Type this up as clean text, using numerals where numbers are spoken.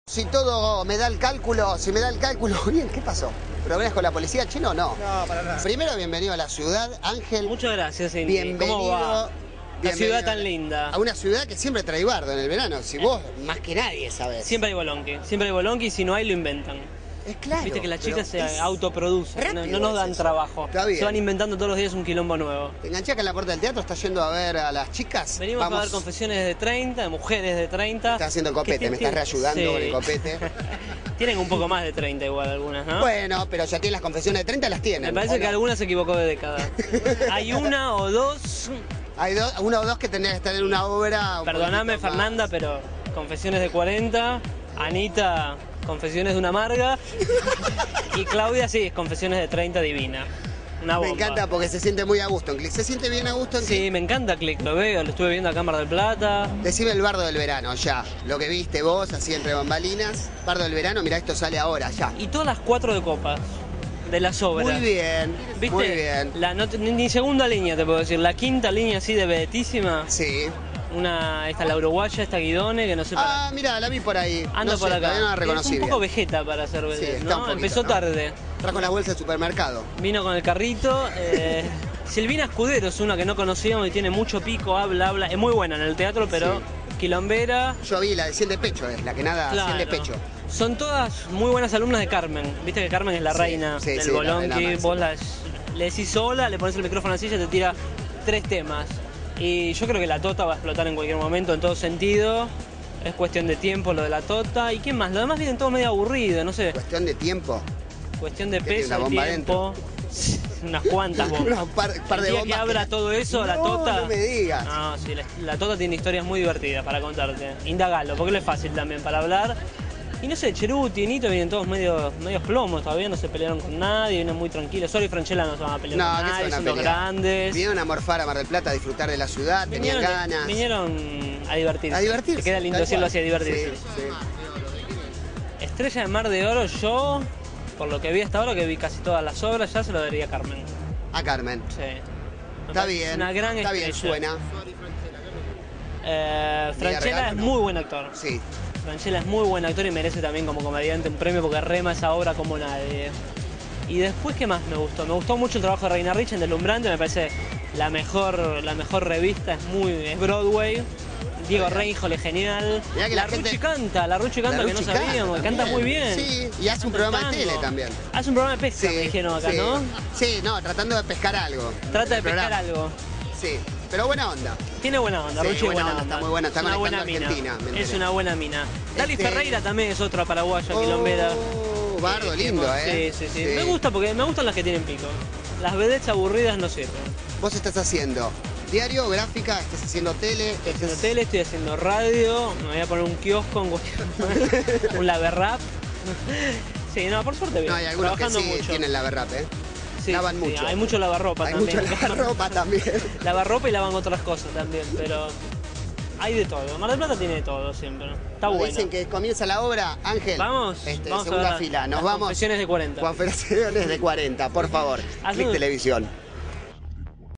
Si todo me da el cálculo, bien, ¿qué pasó? ¿Problemas con la policía, Chino? No. No, para nada. Primero, bienvenido a la ciudad, Ángel. Muchas gracias, Inti. Bienvenido. ¿Cómo va? La ciudad tan linda. A una ciudad que siempre trae bardo en el verano. Si vos, más que nadie, sabés. Siempre hay bolonqui y si no hay, lo inventan. Es claro. Viste que las chicas se autoproducen, no nos dan trabajo. Está bien. Se van inventando todos los días un quilombo nuevo. ¿Te enganchás acá en la puerta del teatro? ¿Estás yendo a ver a las chicas? Venimos a ver confesiones de 30, de mujeres de 30. Estás haciendo el copete, me estás reayudando Sí. con el copete. Tienen un poco más de 30 igual algunas, ¿no? Bueno, pero ya tienen las confesiones de 30, las tienen. Me parece ¿o que no? alguna se equivocó de década. Hay una o dos. Hay una o dos que tendrían que estar en una obra. Perdóname, poquito más. Fernanda, pero confesiones de 40. Anita, confesiones de una amarga. Y Claudia, sí, confesiones de 30 divina. Una bomba. Me encanta porque se siente muy a gusto en Click. ¿Se siente bien a gusto en Click? Sí, me encanta Click, lo veo, lo estuve viendo acá en Mar del Plata. Decime el bardo del verano, ya. Lo que viste vos, así entre bambalinas. Bardo del verano, mirá, esto sale ahora, ya. Y todas las 4 de copas de las obras. Muy bien, ¿Viste? muy bien. Ni segunda línea te puedo decir, la quinta línea así de vedetísima. Sí. Esta la uruguaya, esta Guidone, que no sé Ah, mirá, la vi por ahí. anda No por sé, acá. todavía no la Es reconocí un poco bien. vegeta para ser Sí, vedette, está un ¿no? poquito, Empezó ¿no? tarde. Trajo las bolsas del supermercado. Vino con el carrito. Silvina Escudero es una que no conocíamos y tiene mucho pico, habla. Es muy buena en el teatro, pero Sí. quilombera. Yo vi la de 100 de pecho, la que nada, 100 de pecho. Son todas muy buenas alumnas de Carmen. Viste que Carmen es la Sí, reina sí, del sí, la bolonqui. reina Vos le decís sola, le pones el micrófono así y te tira 3 temas. Y yo creo que la Tota va a explotar en cualquier momento, en todo sentido. Es cuestión de tiempo lo de la Tota. ¿Y qué más? Lo demás viene todo medio aburrido, no sé. Cuestión de tiempo. Cuestión de ¿Qué tiene, peso, una de bomba tiempo. Unas cuantas bombas. Un par El de día bombas. que abra todo eso, la Tota. No me digas. No, sí, la Tota tiene historias muy divertidas para contarte. Indagalo, porque lo es fácil también para hablar. Y no sé, Cheruti y Nito vienen todos medios plomos, todavía no se pelearon con nadie, vienen muy tranquilos. Solo y Franchella no se van a pelear con No, que se nadie, van a son dos pelear. grandes. Vinieron a morfar a Mar del Plata, a disfrutar de la ciudad, tenían ganas. Vinieron a divertirse. A divertirse. Te queda lindo tal decirlo cual. así, a divertirse. Sí, sí. Estrella de Mar de Oro, yo, por lo que vi hasta ahora, que vi casi todas las obras, ya se lo daría a Carmen. A Carmen. Sí. Me Está parece bien. una gran Está bien, estrella. suena. Franchella regalo, es ¿no? muy buen actor. Sí. Franchella es muy buen actor y merece también como comediante un premio porque rema esa obra como nadie. Y después, ¿qué más me gustó? Me gustó mucho el trabajo de Reina Rich en Deslumbrante, me parece la mejor revista, es Broadway. Diego Reinhold es genial. Mirá que La la gente- Ruchi canta que no sabíamos, canta muy bien. Sí, y hace un programa de tele también. Hace un programa de pesca, Sí, me dijeron acá, sí. ¿no? Sí, no, tratando de pescar algo. Trata de El pescar programa. algo. Sí, pero buena onda. Tiene buena onda, Sí, Ruchi buena buena onda, onda. está muy buena, está Es una buena conectando a mina. Argentina, me Es enteré. una buena mina. Dali Este- Ferreira también es otra paraguaya, quilombera. Oh, bardo lindo, ¿eh? Sí, sí, sí. Me gusta porque me gustan las que tienen pico. Las vedettes aburridas no sirven. Vos estás haciendo diario, gráfica, estás haciendo tele. Estoy haciendo tele, estoy haciendo radio, me voy a poner un kiosco, un laberrap. Sí, no, por suerte bien. No, hay algunos que Trabajando sí mucho. tienen la berrap, ¿eh? Sí, Lavan sí, mucho. hay mucho lavarropa Hay también. mucho lavarropa también. Lavarropa y lavan otras cosas también, pero hay de todo. Mar del Plata tiene de todo siempre. Está Nos bueno. dicen que comienza la obra, Ángel. Vamos, vamos a segunda ver fila. Nos las vamos. confesiones de 40. Confesiones de 40, por favor. Haz Click un- Televisión.